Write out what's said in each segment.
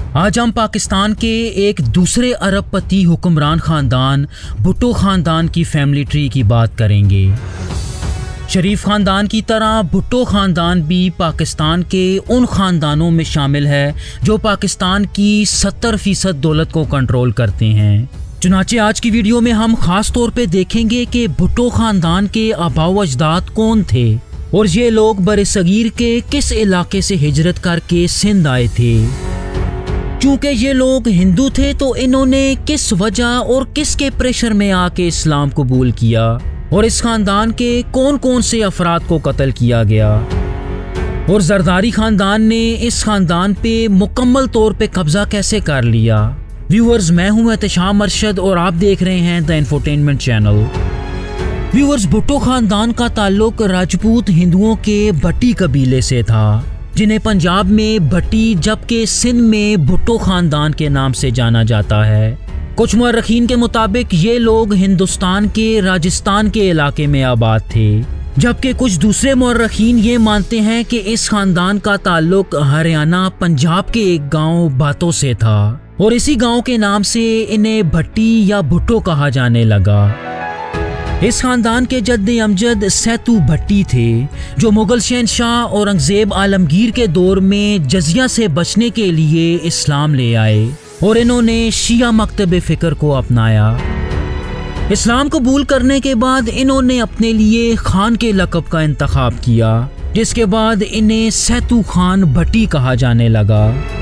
आज हम पाकिस्तान के एक दूसरे अरबपति हुक्मरान ख़ानदान भुट्टो ख़ानदान की फैमिली ट्री की बात करेंगे। शरीफ ख़ानदान की तरह भुट्टो ख़ानदान भी पाकिस्तान के उन ख़ानदानों में शामिल है जो पाकिस्तान की 70% दौलत को कंट्रोल करते हैं। चुनाचे आज की वीडियो में हम ख़ास तौर पे देखेंगे कि भुट्टो ख़ानदान के आबाओ अजदाद कौन थे और ये लोग बरसगीर के किस इलाके से हिजरत करके सिंध आए थे। क्योंकि ये लोग हिंदू थे तो इन्होंने किस वजह और किसके प्रेशर में आके इस्लाम कबूल किया और इस खानदान के कौन कौन से अफराद को कत्ल किया गया और जरदारी खानदान ने इस खानदान पे मुकम्मल तौर पे कब्जा कैसे कर लिया। व्यूअर्स, मैं हूं एहतशाम अरशद और आप देख रहे हैं the infotainment channel. Viewers, Bhutto खानदान का ताल्लुक राजपूत हिंदुओं के भट्टी कबीले से था, जिन्हें पंजाब में भट्टी जबकि सिंध में भुट्टो खानदान के नाम से जाना जाता है। कुछ मुअर्रिखीन के मुताबिक ये लोग हिंदुस्तान के राजस्थान के इलाके में आबाद थे, जबकि कुछ दूसरे मुअर्रिखीन ये मानते हैं कि इस खानदान का ताल्लुक हरियाणा पंजाब के एक गांव भाटो से था और इसी गांव के नाम से इन्हें भट्टी या भुट्टो कहा जाने लगा। इस खानदान के जद्द अमजद सैतू भट्टी थे, जो मुगल शहनशाह औरंगजेब आलमगीर के दौर में जजिया से बचने के लिए इस्लाम ले आए और इन्होंने शिया मकतब फ़िक्र को अपनाया। इस्लाम कबूल करने के बाद इन्होंने अपने लिए खान के लक़ब का इंतखाब किया, जिसके बाद इन्हें सैतू खान भट्टी कहा जाने लगा।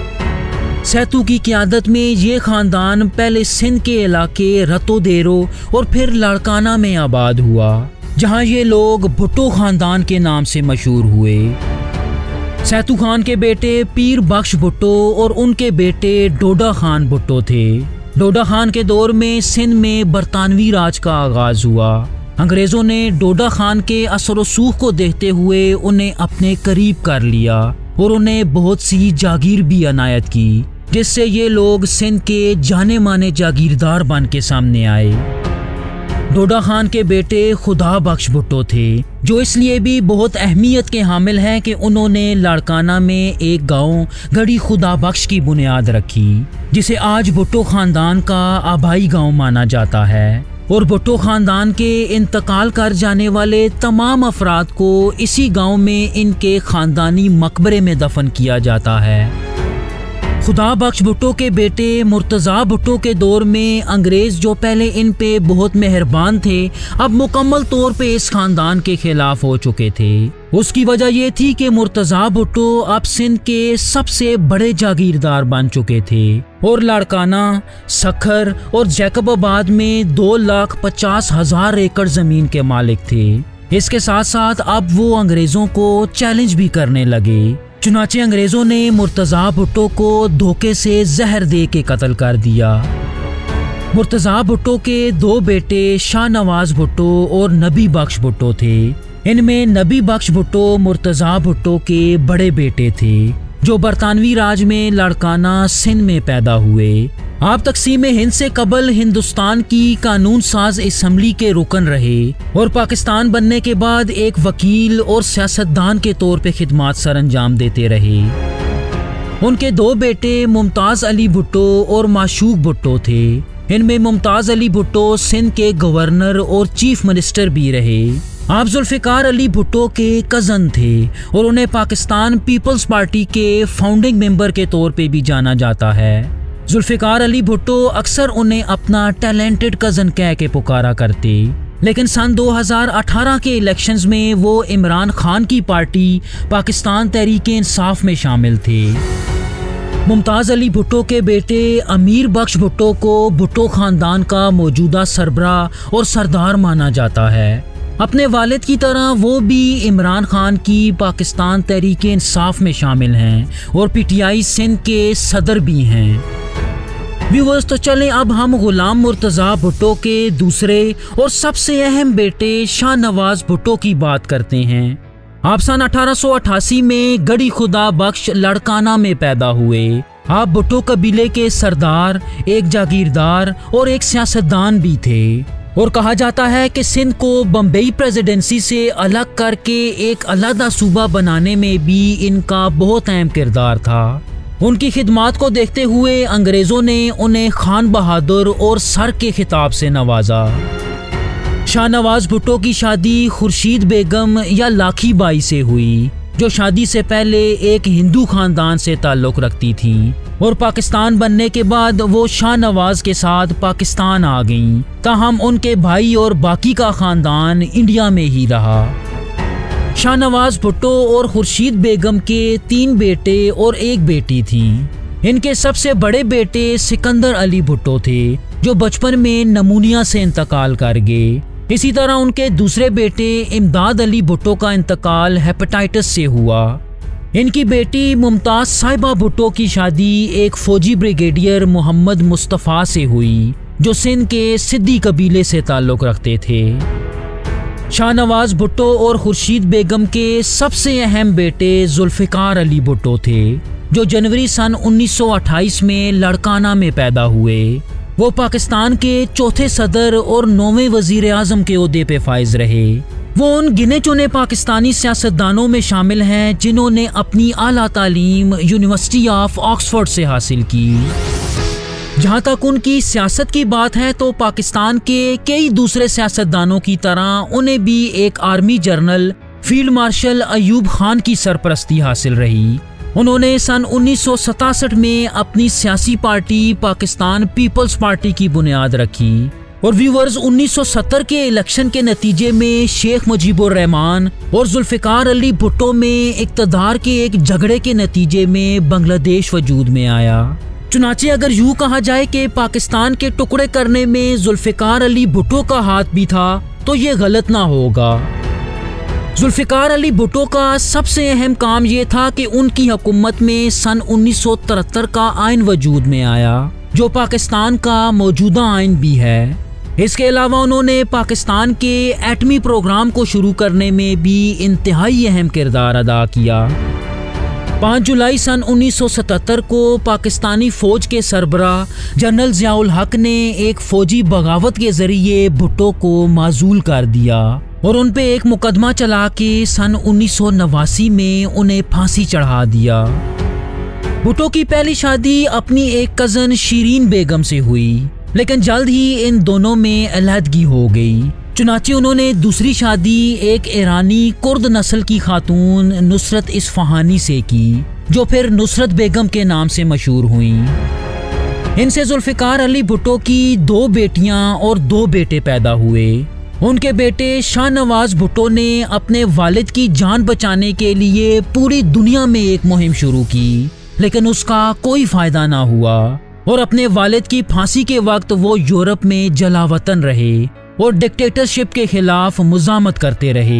सैतू की क़यादत में ये ख़ानदान पहले सिंध के इलाके रतो देरो और फिर लाड़काना में आबाद हुआ, जहाँ ये लोग भुट्टो ख़ानदान के नाम से मशहूर हुए। सैतू खान के बेटे पीर बख्श भुट्टो और उनके बेटे डोडा खान भुट्टो थे। डोडा खान के दौर में सिंध में बरतानवी राज का आगाज़ हुआ। अंग्रेज़ों ने डोडा खान के असर सूख को देखते हुए उन्हें अपने करीब कर लिया और उन्हें बहुत सी जागीर भी अनायत की, जिससे ये लोग सिंध के जाने माने जागीरदार बन के सामने आए। डोडा खान के बेटे खुदा बख्श भुट्टो थे, जो इसलिए भी बहुत अहमियत के हामिल हैं कि उन्होंने लाड़काना में एक गांव गढ़ी खुदा बख्श की बुनियाद रखी, जिसे आज भुट्टो खानदान का आबाई गांव माना जाता है। और भुट्टो खानदान के इंतकाल कर जाने वाले तमाम अफराद को इसी गांव में इनके खानदानी मकबरे में दफन किया जाता है। खुदा बख्श भुट्टो के बेटे मुर्तज़ा भुट्टो के दौर में अंग्रेज़, जो पहले इन पे बहुत मेहरबान थे, अब मुकम्मल तौर पे इस खानदान के खिलाफ हो चुके थे। उसकी वजह ये थी कि मुर्तज़ा भुट्टो अब सिंध के सबसे बड़े जागीरदार बन चुके थे और लाड़काना, सखर और जैकबाबाद में 2,50,000 एकड़ ज़मीन के मालिक थे। इसके साथ साथ अब वो अंग्रेज़ों को चैलेंज भी करने लगे। चुनाचे अंग्रेज़ों ने मुर्तज़ा भुट्टो को धोखे से जहर दे के कत्ल कर दिया। मुर्तज़ा भुट्टो के 2 बेटे शाहनवाज भुट्टो और नबी बख्श भुट्टो थे। इनमें नबी बख्श भुट्टो मुर्तज़ा भुट्टो के बड़े बेटे थे, जो बरतानवी राज में लाड़काना सिंध में पैदा हुए। आप तकसीम हिंद से कबल हिंदुस्तान की कानून साज असम्बली के रुकन रहे और पाकिस्तान बनने के बाद एक वकील और सियासतदान के तौर पे खिदमात सर अंजाम देते रहे। उनके 2 बेटे मुमताज़ अली भुट्टो और माशूक भुट्टो थे। इनमें मुमताज़ अली भुट्टो सिंध के गवर्नर और चीफ मिनिस्टर भी रहे। आप जुल्फ़िकार अली भुट्टो के कज़न थे और उन्हें पाकिस्तान पीपल्स पार्टी के फाउंडिंग मेंबर के तौर पे भी जाना जाता है। जुल्फ़िकार अली भुट्टो अक्सर उन्हें अपना टैलेंटेड कज़न कह के पुकारा करते, लेकिन सन 2018 के इलेक्शंस में वो इमरान खान की पार्टी पाकिस्तान तहरीक इंसाफ में शामिल थे। मुमताज़ अली भुट्टो के बेटे अमीर बख्श भुट्टो को भुट्टो ख़ानदान का मौजूदा सरबराह और सरदार माना जाता है। अपने वालिद की तरह वो भी इमरान खान की पाकिस्तान तहरीक इंसाफ में शामिल हैं और PTI सिंध के सदर भी हैं। व्यूअर्स, तो चलें अब हम गुलाम मुर्तज़ा भुट्टो के दूसरे और सबसे अहम बेटे शाहनवाज भुट्टो की बात करते हैं। आप सन 1888 में गढ़ी खुदा बख्श लाड़काना में पैदा हुए। आप भुट्टो कबीले के सरदार, एक जागीरदार और एक सियासतदान भी थे और कहा जाता है कि सिंध को बम्बई प्रेसिडेंसी से अलग करके एक अलग सूबा बनाने में भी इनका बहुत अहम किरदार था। उनकी खिदमात को देखते हुए अंग्रेज़ों ने उन्हें खान बहादुर और सर के खिताब से नवाजा। शाहनवाज भुट्टो की शादी खुर्शीद बेगम या लाखी बाई से हुई, जो शादी से पहले एक हिंदू खानदान से ताल्लुक़ रखती थी और पाकिस्तान बनने के बाद वो शाहनवाज के साथ पाकिस्तान आ गईं। ताहम उनके भाई और बाकी का खानदान इंडिया में ही रहा। शाहनवाज भुट्टो और खुर्शीद बेगम के 3 बेटे और 1 बेटी थी। इनके सबसे बड़े बेटे सिकंदर अली भुट्टो थे, जो बचपन में नमूनिया से इंतकाल कर गए। इसी तरह उनके दूसरे बेटे इमदाद अली भुट्टो का इंतकाल हेपेटाइटिस से हुआ। इनकी बेटी मुमताज़ साहिबा भुट्टो की शादी एक फ़ौजी ब्रिगेडियर मोहम्मद मुस्तफ़ा से हुई, जो सिंध के सिद्दी कबीले से ताल्लुक़ रखते थे। शाहनवाज भुट्टो और खुर्शीद बेगम के सबसे अहम बेटे जुल्फ़िकार अली भुट्टो थे, जो जनवरी सन 1928 में लड़काना में पैदा हुए। वो पाकिस्तान के चौथे सदर और 9वें वज़ीर आज़म के ओहदे पे फाइज रहे। वो उन गिने चुने पाकिस्तानी सियासतदानों में शामिल हैं जिन्होंने अपनी आला तालीम यूनिवर्सिटी ऑफ ऑक्सफोर्ड से हासिल की। जहाँ तक उनकी सियासत की बात है तो पाकिस्तान के कई दूसरे सियासतदानों की तरह उन्हें भी एक army general field marshal Ayub Khan की सरपरस्ती हासिल रही। उन्होंने सन 1967 में अपनी सियासी पार्टी पाकिस्तान पीपल्स पार्टी की बुनियाद रखी और व्यूअर्स 1970 के इलेक्शन के नतीजे में शेख मुजीबुर रहमान और जुल्फ़िकार अली भुट्टो में इक़्तिदार के एक झगड़े के नतीजे में बांग्लादेश वजूद में आया। चुनाचे अगर यूँ कहा जाए कि पाकिस्तान के टुकड़े करने में जुल्फ़िकार अली भुट्टो का हाथ भी था तो ये गलत ना होगा। जुल्फ़िकार अली भुट्टो का सबसे अहम काम ये था कि उनकी हुकूमत में सन 1973 का आइन वजूद में आया, जो पाकिस्तान का मौजूदा आइन भी है। इसके अलावा उन्होंने पाकिस्तान के एटमी प्रोग्राम को शुरू करने में भी इंतहाई अहम किरदार अदा किया। 5 जुलाई सन 1977 को पाकिस्तानी फ़ौज के सरबराह जनरल ज़ियाउल हक ने एक फ़ौजी बगावत के ज़रिए भुट्टो को माज़ूल कर दिया और उन पे एक मुकदमा चला के सन 1989 में उन्हें फांसी चढ़ा दिया। भुट्टो की पहली शादी अपनी एक कज़न शीरीन बेगम से हुई, लेकिन जल्द ही इन दोनों में अलहदगी हो गई। चुनाचे उन्होंने दूसरी शादी एक ईरानी कुर्द नस्ल की खातून नुसरत इस्फहानी से की, जो फिर नुसरत बेगम के नाम से मशहूर हुई। इनसे जुल्फ़िकार अली भुट्टो की 2 बेटियां और 2 बेटे पैदा हुए। उनके बेटे शाहनवाज भुट्टो ने अपने वालिद की जान बचाने के लिए पूरी दुनिया में एक मुहिम शुरू की, लेकिन उसका कोई फ़ायदा ना हुआ और अपने वालिद की फांसी के वक्त वो यूरोप में जलावतन रहे और डिक्टेटरशिप के खिलाफ मुज़ामत करते रहे।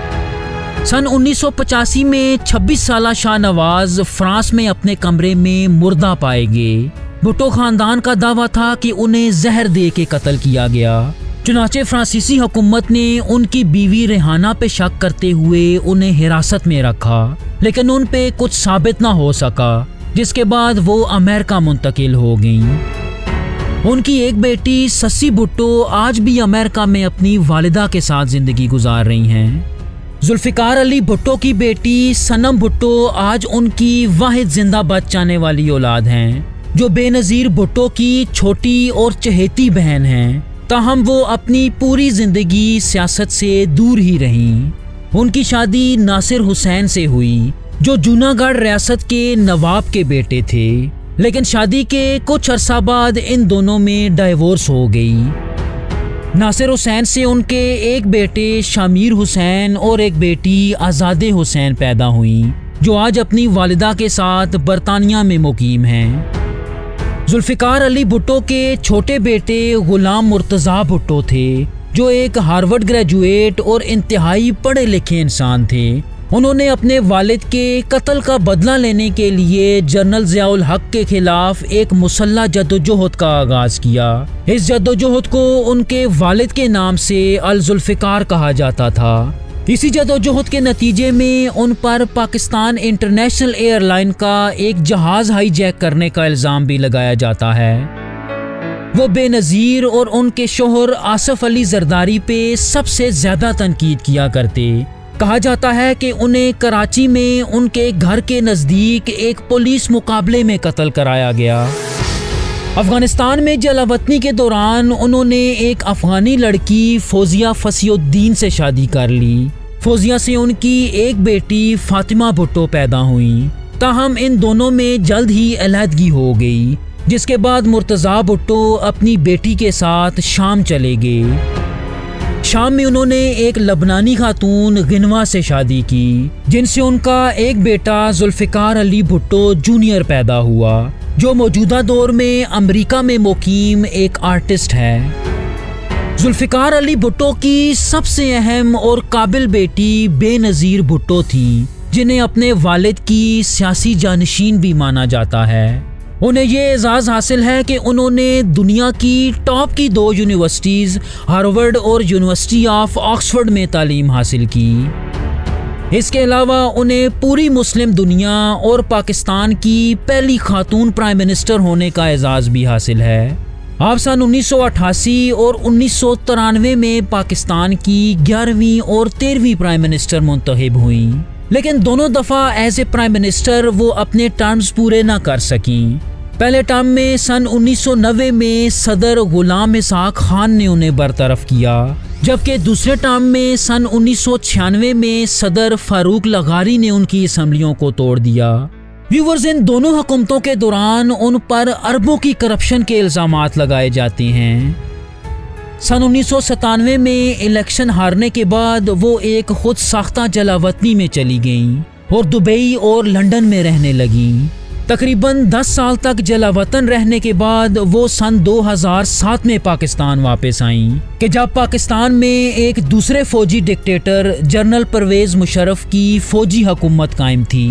सन 1985 में 26 साला शाहनवाज फ्रांस में अपने कमरे में मुर्दा पाए गए। भुट्टो खानदान का दावा था कि उन्हें जहर दे के कत्ल किया गया। चुनाचे फ्रांसीसी हुकूमत ने उनकी बीवी रेहाना पे शक करते हुए उन्हें हिरासत में रखा, लेकिन उन पे कुछ साबित ना हो सका, जिसके बाद वो अमेरिका मुंतकिल हो गईं। उनकी एक बेटी सस्सी भुट्टो आज भी अमेरिका में अपनी वालिदा के साथ ज़िंदगी गुजार रही हैं। जुल्फ़िकार अली भुट्टो की बेटी सनम भुट्टो आज उनकी वाहिद जिंदा बच जाने वाली औलाद हैं, जो बेनज़ीर भुट्टो की छोटी और चहेती बहन हैं। ताहम वो अपनी पूरी ज़िंदगी सियासत से दूर ही रहीं। उनकी शादी नासिर हुसैन से हुई, जो जूनागढ़ रियासत के नवाब के बेटे थे, लेकिन शादी के कुछ अरसा बाद इन दोनों में डाइवोर्स हो गई। नासिर हुसैन से उनके एक बेटे शामीर हुसैन और एक बेटी आज़ादे हुसैन पैदा हुई, जो आज अपनी वालिदा के साथ बरतानिया में मुकीम हैं। जुल्फ़िकार अली भुट्टो के छोटे बेटे गुलाम मुर्तज़ा भुट्टो थे, जो एक हार्वर्ड ग्रेजुएट और इंतहाई पढ़े लिखे इंसान थे। उन्होंने अपने वालिद के कत्ल का बदला लेने के लिए जनरल ज़ियाउल हक के खिलाफ एक मुसल्लह जद्दोजहद का आगाज़ किया। इस जद्दोजहद को उनके वालिद के नाम से अल जुल्फ़िकार कहा जाता था। इसी जद्दोजहद के नतीजे में उन पर पाकिस्तान इंटरनेशनल एयरलाइन का एक जहाज़ हाईजैक करने का इल्ज़ाम भी लगाया जाता है। वो बेनज़ीर और उनके शोहर आसिफ अली जरदारी पे सबसे ज़्यादा तनकीद किया करते। कहा जाता है कि उन्हें कराची में उनके घर के नज़दीक एक पुलिस मुकाबले में कत्ल कराया गया। अफगानिस्तान में जलावतनी के दौरान उन्होंने एक अफगानी लड़की फौजिया फसीउद्दीन से शादी कर ली। फौजिया से उनकी एक बेटी फातिमा भुट्टो पैदा हुई। ताहम इन दोनों में जल्द ही अलहदगी हो गई, जिसके बाद मुर्तज़ा भुट्टो अपनी बेटी के साथ शाम चले गए। शाम में उन्होंने एक लबनानी खातून गिनवा से शादी की, जिनसे उनका एक बेटा जुल्फ़िकार अली भुट्टो जूनियर पैदा हुआ, जो मौजूदा दौर में अमेरिका में मुकीम एक आर्टिस्ट है। जुल्फ़िकार अली भुट्टो की सबसे अहम और काबिल बेटी बेनज़ीर भुट्टो थी, जिन्हें अपने वालिद की सियासी जानशीन भी माना जाता है। उन्हें ये एजाज़ हासिल है कि उन्होंने दुनिया की टॉप की 2 यूनिवर्सिटीज़ हार्वर्ड और यूनिवर्सिटी ऑफ ऑक्सफोर्ड में तालीम हासिल की। इसके अलावा उन्हें पूरी मुस्लिम दुनिया और पाकिस्तान की पहली खातून प्राइम मिनिस्टर होने का एजाज़ भी हासिल है। आप सन 1988 और 1993 में पाकिस्तान की 11वीं और 13वीं प्राइम मिनिस्टर मुंतखब हुई, लेकिन दोनों दफ़ा एज ए प्राइम मिनिस्टर वो अपने टर्म्स पूरे ना कर सकीं। पहले टर्म में सन 1990 में सदर गुलाम इसाक खान ने उन्हें बरतरफ किया, जबकि दूसरे टर्म में सन 1996 में सदर फारूक लगारी ने उनकी असम्बलियों को तोड़ दिया। व्यूवर्स, इन दोनों हुकूमतों के दौरान उन पर अरबों की करप्शन के इल्ज़ामात लगाए जाते हैं। सन 1997 में इलेक्शन हारने के बाद वो एक खुद साख्ता जलावतनी में चली गईं और दुबई और लंदन में रहने लगीं। तकरीबन 10 साल तक जलावतन रहने के बाद वो सन 2007 में पाकिस्तान वापस आईं, कि जब पाकिस्तान में एक दूसरे फौजी डिक्टेटर जनरल परवेज़ मुशर्रफ की फौजी हुकूमत कायम थी।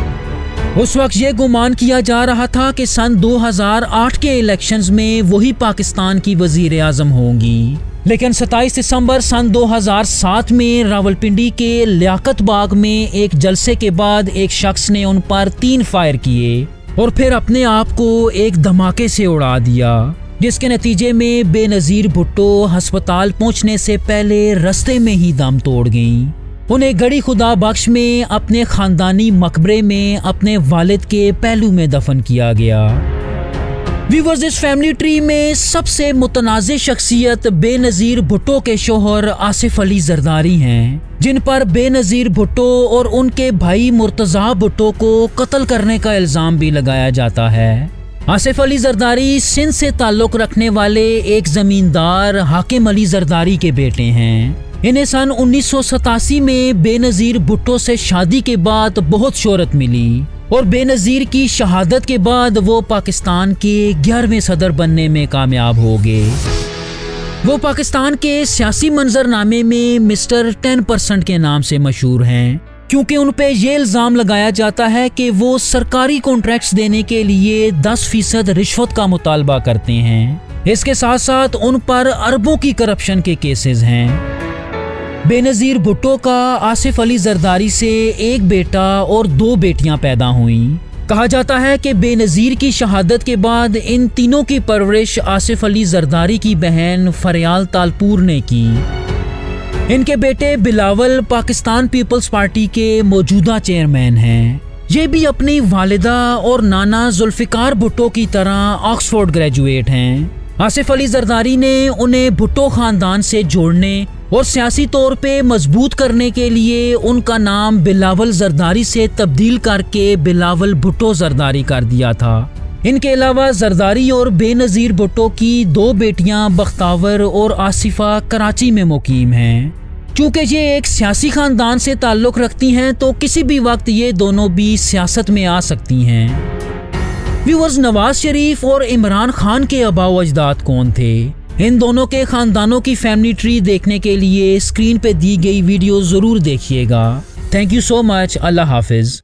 उस वक्त ये गुमान किया जा रहा था कि सन 2008 के इलेक्शंस में वही पाकिस्तान की वज़ीर आज़म होंगी, लेकिन 27 दिसंबर सन 2007 में रावलपिंडी के लियाकत बाग में एक जलसे के बाद एक शख्स ने उन पर 3 फायर किए और फिर अपने आप को एक धमाके से उड़ा दिया, जिसके नतीजे में बेनज़ीर भुट्टो हस्पताल पहुंचने से पहले रास्ते में ही दम तोड़ गईं। उन्हें गड़ी खुदा बख्श में अपने ख़ानदानी मकबरे में अपने वालिद के पहलू में दफन किया गया। व्यूवर्स, इस फैमिली ट्री में सबसे मुतनाज़ शख्सियत बेनज़ीर भुट्टो के शोहर आसिफ अली जरदारी हैं, जिन पर बेनज़ीर भुट्टो और उनके भाई मुर्तज़ा भुट्टो को कत्ल करने का इल्ज़ाम भी लगाया जाता है। आसिफ अली जरदारी सिंध से ताल्लुक़ रखने वाले एक ज़मींदार हाकिम अली जरदारी के बेटे हैं। इन्हें सन 1987 में बेनज़ीर भुट्टो से शादी के बाद बहुत शोहरत मिली और बेनज़ीर की शहादत के बाद वो पाकिस्तान के 11वें सदर बनने में कामयाब हो गए। वो पाकिस्तान के सियासी मंजरनामे में मिस्टर 10% के नाम से मशहूर हैं, क्योंकि उन पे ये इल्ज़ाम लगाया जाता है कि वो सरकारी कॉन्ट्रैक्ट्स देने के लिए 10% रिश्वत का मुतालबा करते हैं। इसके साथ साथ उन पर अरबों की करप्शन के केसेस हैं। बेनज़ीर भुट्टो का आसिफ अली जरदारी से एक बेटा और 2 बेटियां पैदा हुईं। कहा जाता है कि बेनज़ीर की शहादत के बाद इन तीनों की परवरिश आसिफ अली जरदारी की बहन फरियाल तालपुर ने की। इनके बेटे बिलावल पाकिस्तान पीपल्स पार्टी के मौजूदा चेयरमैन हैं। ये भी अपनी वालिदा और नाना जुल्फ़िकार भुट्टो की तरह ऑक्सफोर्ड ग्रेजुएट हैं। आसिफ अली जरदारी ने उन्हें भुट्टो ख़ानदान से जोड़ने और सियासी तौर पे मजबूत करने के लिए उनका नाम बिलावल जरदारी से तब्दील करके बिलावल भुट्टो जरदारी कर दिया था। इनके अलावा जरदारी और बेनज़ीर भुट्टो की 2 बेटियां बख्तावर और आसिफा कराची में मुकीम हैं। चूँकि ये एक सियासी ख़ानदान से ताल्लुक़ रखती हैं, तो किसी भी वक्त ये दोनों भी सियासत में आ सकती हैं। व्यूअर्स, नवाज शरीफ और इमरान खान के आबाओ अजदाद कौन थे? इन दोनों के ख़ानदानों की फैमिली ट्री देखने के लिए स्क्रीन पे दी गई वीडियो ज़रूर देखिएगा। Thank you so much. अल्लाह हाफिज़।